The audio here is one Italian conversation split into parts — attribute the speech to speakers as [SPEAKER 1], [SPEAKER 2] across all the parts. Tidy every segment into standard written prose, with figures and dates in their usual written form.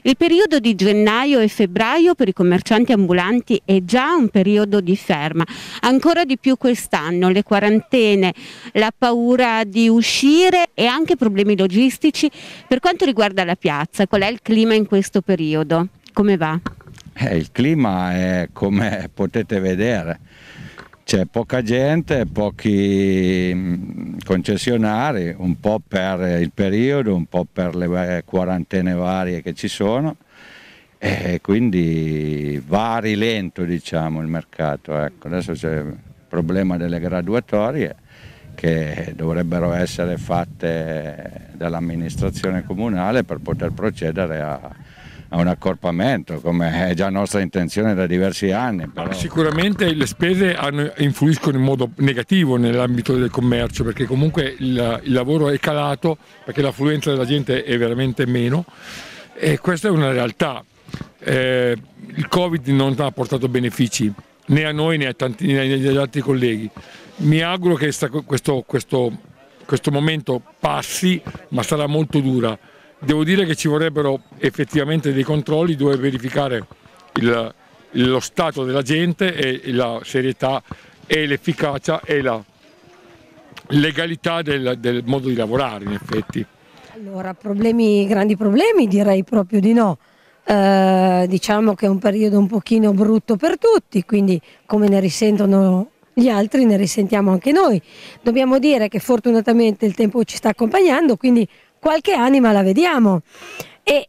[SPEAKER 1] Il periodo di gennaio e febbraio per i commercianti ambulanti è già un periodo di ferma, ancora di più quest'anno, le quarantene, la paura di uscire e anche problemi logistici. Per quanto riguarda la piazza, qual è il clima in questo periodo? Come va?
[SPEAKER 2] Il clima è come potete vedere, c'è poca gente, pochi concessionari, un po' per il periodo, un po' per le quarantene varie che ci sono, e quindi va a rilento, diciamo, il mercato. Ecco, adesso c'è il problema delle graduatorie che dovrebbero essere fatte dall'amministrazione comunale per poter procedere a un accorpamento, come è già nostra intenzione da diversi anni. Però
[SPEAKER 3] Sicuramente le spese influiscono in modo negativo nell'ambito del commercio, perché comunque il lavoro è calato, perché l'affluenza della gente è veramente meno, e questa è una realtà. Il Covid non ha portato benefici né a noi né agli altri colleghi. Mi auguro che questo momento passi, ma sarà molto dura. Devo dire che ci vorrebbero effettivamente dei controlli dove verificare lo stato della gente e la serietà e l'efficacia e la legalità del modo di lavorare, in effetti.
[SPEAKER 4] Allora, grandi problemi direi proprio di no. Diciamo che è un periodo un pochino brutto per tutti, quindi come ne risentono gli altri ne risentiamo anche noi. Dobbiamo dire che fortunatamente il tempo ci sta accompagnando, quindi qualche anima la vediamo, e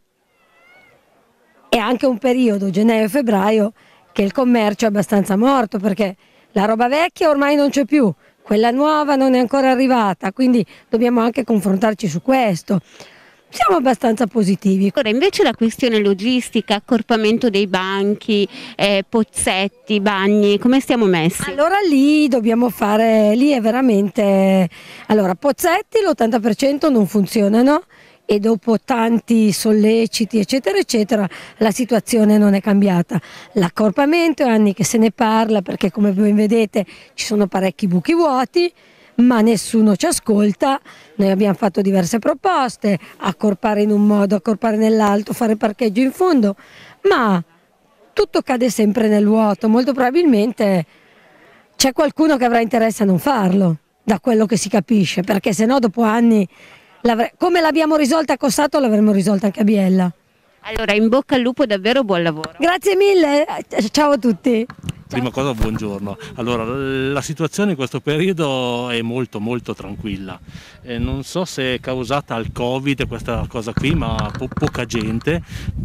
[SPEAKER 4] è anche un periodo, gennaio e febbraio, che il commercio è abbastanza morto, perché la roba vecchia ormai non c'è più, quella nuova non è ancora arrivata, quindi dobbiamo anche confrontarci su questo. Siamo abbastanza positivi.
[SPEAKER 1] Ora invece la questione logistica, accorpamento dei banchi, pozzetti, bagni, come stiamo messi?
[SPEAKER 4] Allora lì dobbiamo fare, lì è veramente, allora pozzetti l'80% non funzionano e dopo tanti solleciti eccetera eccetera la situazione non è cambiata. L'accorpamento è anni che se ne parla, perché come ben vedete ci sono parecchi buchi vuoti, ma nessuno ci ascolta. Noi abbiamo fatto diverse proposte, accorpare in un modo, accorpare nell'altro, fare parcheggio in fondo, ma tutto cade sempre nel vuoto. Molto probabilmente c'è qualcuno che avrà interesse a non farlo, da quello che si capisce, perché se no dopo anni, come l'abbiamo risolta a Cossato l'avremmo risolta anche a Biella.
[SPEAKER 1] Allora in bocca al lupo, davvero buon lavoro.
[SPEAKER 4] Grazie mille, ciao a tutti.
[SPEAKER 5] Prima cosa buongiorno. Allora, la situazione in questo periodo è molto tranquilla. Non so se è causata al Covid questa cosa qui, ma poca gente.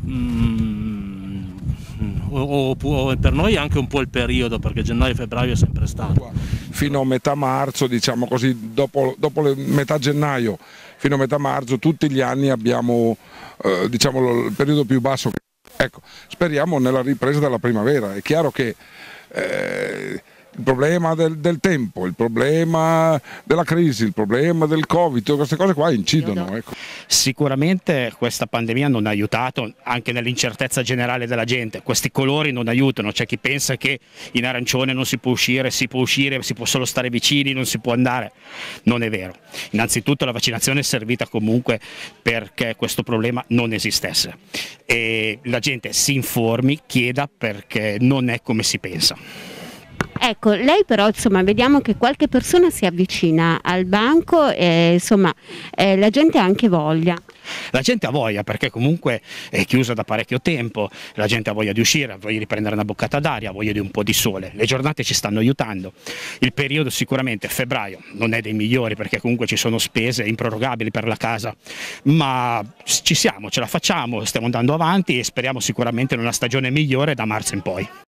[SPEAKER 5] O per noi anche un po' il periodo, perché gennaio e febbraio è sempre stato.
[SPEAKER 6] Fino a metà marzo, diciamo così, dopo metà gennaio fino a metà marzo, tutti gli anni abbiamo diciamo, il periodo più basso. Ecco, speriamo nella ripresa della primavera. È chiaro che il problema del tempo, il problema della crisi, il problema del Covid, tutte queste cose qua incidono. Ecco.
[SPEAKER 7] Sicuramente questa pandemia non ha aiutato, anche nell'incertezza generale della gente. Questi colori non aiutano, c'è chi pensa che in arancione non si può uscire, si può solo stare vicini, non si può andare. Non è vero. Innanzitutto la vaccinazione è servita comunque perché questo problema non esistesse. E la gente si informi, chieda, perché non è come si pensa.
[SPEAKER 1] Ecco, lei però insomma vediamo che qualche persona si avvicina al banco e insomma la gente ha anche voglia.
[SPEAKER 7] La gente ha voglia, perché comunque è chiusa da parecchio tempo, la gente ha voglia di uscire, ha voglia di prendere una boccata d'aria, ha voglia di un po' di sole. Le giornate ci stanno aiutando. Il periodo sicuramente, febbraio, non è dei migliori, perché comunque ci sono spese improrogabili per la casa, ma ci siamo, ce la facciamo, stiamo andando avanti e speriamo sicuramente in una stagione migliore da marzo in poi.